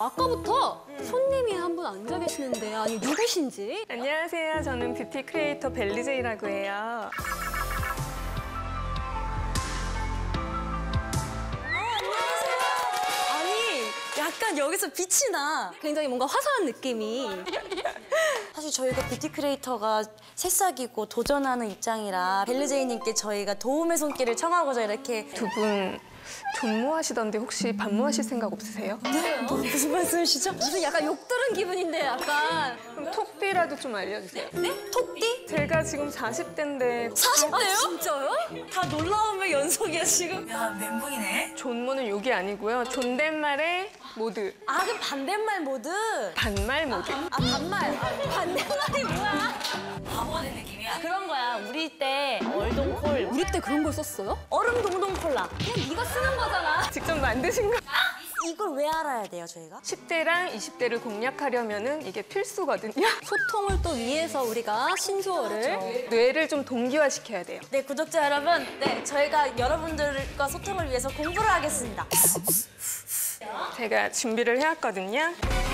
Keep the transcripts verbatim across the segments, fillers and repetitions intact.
아까부터 손님이 한 분 앉아 계시는데 아니 누구신지? 안녕하세요. 저는 뷰티 크리에이터 벨리제이라고 해요. 약간 여기서 빛이 나. 굉장히 뭔가 화사한 느낌이. 사실 저희가 뷰티 크리에이터가 새싹이고 도전하는 입장이라 벨리제이님께 저희가 도움의 손길을 청하고자 이렇게 두 분 존무하시던데 혹시 반무하실 생각 없으세요? 네? 뭐, 무슨 말씀이시죠? 무슨 약간 욕 들은 기분인데 약간. 그럼 톡띠라도 좀 알려주세요. 네? 톡띠? 제가 지금 사십 대인데 사십 대요? 아, 진짜요? 다 놀라움의 연속이야 지금. 야 멘붕이네. 존무는 욕이 아니고요. 존댓말의 모드. 아 그럼 반대말 모드? 반말 모드. 아 반말. 아, 반대말이 뭐야? 바보된 느낌이야. 그런 거야. 우리 때 얼동콜. 우리 때 그런 걸 썼어요? 얼음 동동 콜라. 그냥 네가 쓰는 거잖아. 직접 만드신 거. 이걸 왜 알아야 돼요 저희가? 십 대랑 이십 대를 공략하려면은 이게 필수거든요. 소통을 또 위해서 우리가 신조어를. 뇌를 좀 동기화시켜야 돼요. 네 구독자 여러분, 네 저희가 여러분들과 소통을 위해서 공부를 하겠습니다. 제가 준비를 해왔거든요.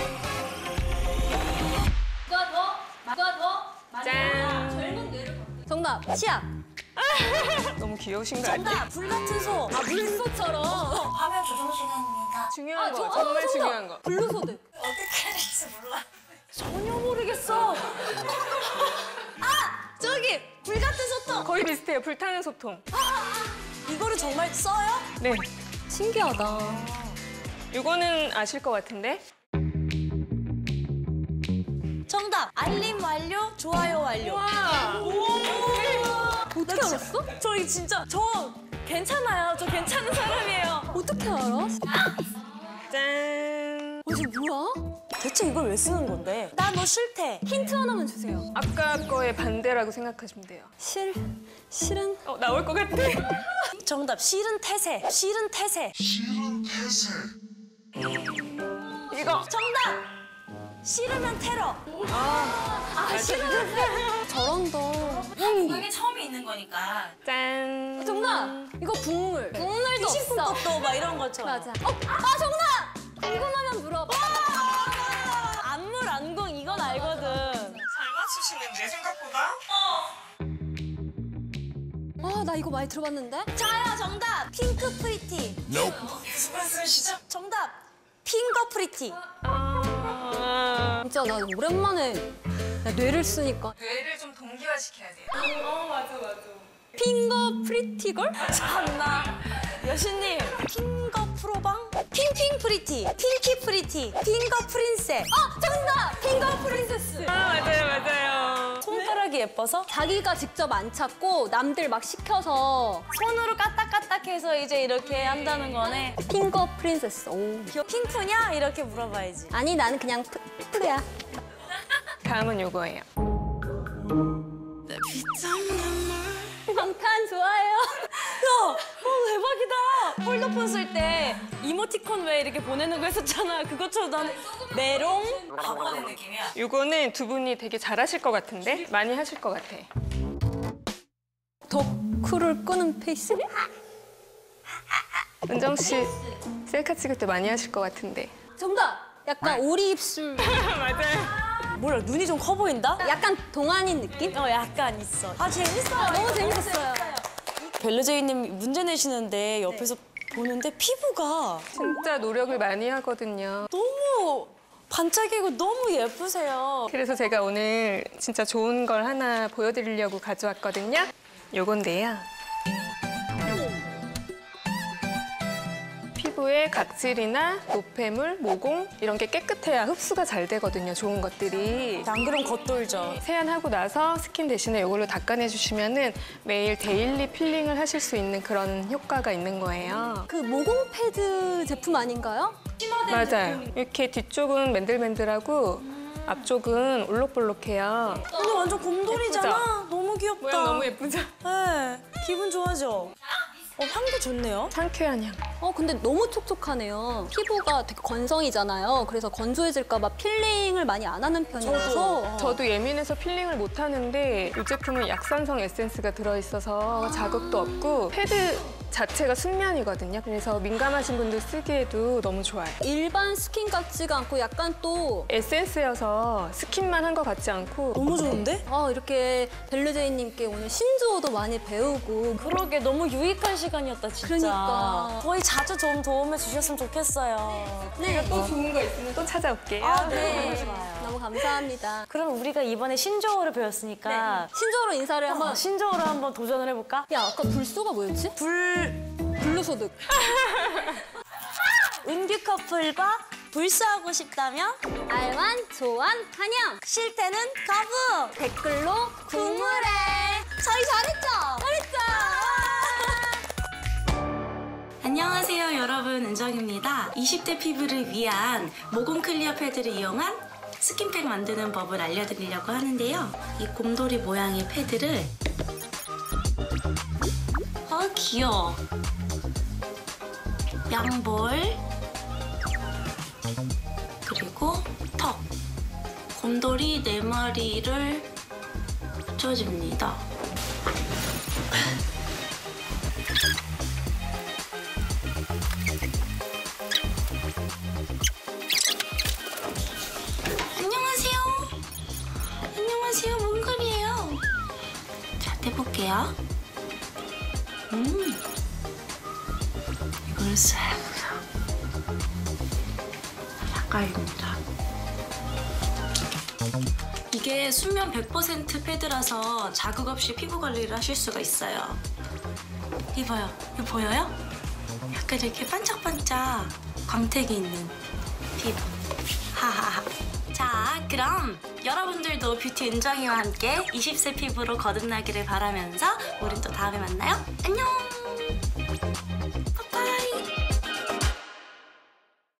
누가 더? 누가 더? 짠. 젊은 뇌를. 정답, 치약. 너무 귀여우신 거 아니에요? 정답! 불같은 소! 아, 물소처럼. 화면 조정 시간입니다. 중요한 아, 거, 저- 아, 정말 정답. 중요한 거. 블루소드. 어떻게 해야 될지 몰라. 전혀 모르겠어. 아! 저기! 불같은 소통! 거의 비슷해요. 불타는 소통. 이거를 정말 써요? 네. 신기하다. 이거는 아실 것 같은데? 정답! 알림 완료, 좋아요 완료. 어떻게 알았어? 저희 진짜, 저 괜찮아요. 저 괜찮은 사람이에요. 어떻게 알아? 짠. 어, 이게 뭐야? 대체 이걸 왜 쓰는 건데? 나 너 싫대. 힌트 하나만 주세요. 아까 거의 반대라고 생각하시면 돼요. 실, 실은? 어, 나올 것 같아. 정답, 싫은 태세. 싫은 태세. 이거. 정답! 싫으면 테러. 아, 싫어. 저런다. 이게 처음이 있는 거니까. 짠. 정답! 이거 국물. 국물도 없어. 식품법도 막 이런 것처럼. 맞아. 어, 아, 정답! 궁금하면 물어봐. 안물 안궁 이건 알거든. 잘 맞추시는데, 생각보다? 아, 나 이거 많이 들어봤는데? 저요 정답 핑크 프리티. 무슨 말씀이시죠? 정답 핑거 프리티. 아. 진짜 나 오랜만에 뇌를 쓰니까. 뇌를 좀 동기화시켜야 돼요. 어, 맞아, 맞아. 핑거 프리티걸? 참나 여신님 핑거 프로방 핑핑 프리티 핑키 프리티 핑거 프린세. 아, 정답! 핑거 프린세스. 아, 맞아요, 맞아요. 손가락이 예뻐서 자기가 직접 안 찾고 남들 막 시켜서 손으로 까딱까딱해서 이제 이렇게 한다는 거네. 핑거 프린세스. 오. 핑크냐 이렇게 물어봐야지. 아니, 나는 그냥 프, 프야. 다음은 요거예요. 방탄 좋아해요. 야, 어, 대박이다. 폴더폰 쓸 때 이모티콘 왜 이렇게 보내는 거 했었잖아. 그것처럼 나는 메롱 바보된 느낌이야. 요거는 두 분이 되게 잘하실 것 같은데? 많이 하실 것 같아. 덕후를 끄는 페이스? 은정 씨 셀카 찍을 때 많이 하실 것 같은데. 정답! 약간 오리 입술. 맞아요. 뭐야, 눈이 좀 커 보인다? 약간 동안인 느낌? 어, 약간 있어. 아, 재밌어. 너무 재밌었어요. 벨리제이님 문제 내시는데 옆에서 보는데 피부가 진짜 노력을 많이 하거든요. 너무 반짝이고 너무 예쁘세요. 그래서 제가 오늘 진짜 좋은 걸 하나 보여드리려고 가져왔거든요. 요건데요. 피부에 각질이나 노폐물, 모공 이런 게 깨끗해야 흡수가 잘 되거든요, 좋은 것들이. 안 그럼 겉돌죠. 세안하고 나서 스킨 대신에 이걸로 닦아내주시면은 매일 데일리 필링을 하실 수 있는 그런 효과가 있는 거예요. 그 모공 패드 제품 아닌가요? 맞아요. 이렇게 뒤쪽은 맨들맨들하고 앞쪽은 올록볼록해요. 근데 완전 곰돌이잖아. 너무 귀엽다. 모양 너무 예쁘죠? 네, 기분 좋아져. 어, 향도 좋네요. 상쾌한 향. 어 근데 너무 촉촉하네요. 피부가 되게 건성이잖아요. 그래서 건조해질까 봐 필링을 많이 안 하는 편이라서 저도 예민해서 필링을 못 하는데 이 제품은 약산성 에센스가 들어있어서 자극도 없고 패드 자체가 순면이거든요. 그래서 민감하신 분들 쓰기에도 너무 좋아요. 일반 스킨 같지가 않고 약간 또 에센스여서 스킨만 한 것 같지 않고 너무 좋은데? 아, 이렇게 벨르제이님께 오늘 신조어도 많이 배우고 그러게 너무 유익한 시간이었다 진짜. 그러니까. 저희 자주 좀 도움을 주셨으면 좋겠어요. 네. 또 좋은 거 있으면 또 찾아올게요. 아, 네. 너무 좋아요. 너무 감사합니다. 그럼 우리가 이번에 신조어를 배웠으니까 신조어로 인사를 한번. 한번 신조어로 한번 도전을 해볼까? 야, 아까 불소가 뭐였지? 불 불로소득. 은규 커플과 불사하고 싶다면 알완, 조안, 한영. 실태는 거부. 댓글로 국물에 저희 잘했죠? 잘했죠? 안녕하세요 여러분, 은정입니다. 이십 대 피부를 위한 모공 클리어 패드를 이용한 스킨팩 만드는 법을 알려드리려고 하는데요. 이 곰돌이 모양의 패드를 어 귀여워 양볼 그리고 턱 곰돌이 네 마리를 붙여줍니다. 안녕하세요. 안녕하세요. 몽골이에요. 자, 떼볼게요. 음. 이걸 싹. 가까이입니다. 이게 순면 백 퍼센트 패드라서 자극 없이 피부 관리를 하실 수가 있어요. 이봐요. 이거 보여요? 약간 이렇게 반짝반짝 광택이 있는 피부. 하하하. 자, 그럼 여러분들도 뷰티 은정이와 함께 이십 세 피부로 거듭나기를 바라면서 우린 또 다음에 만나요. 안녕!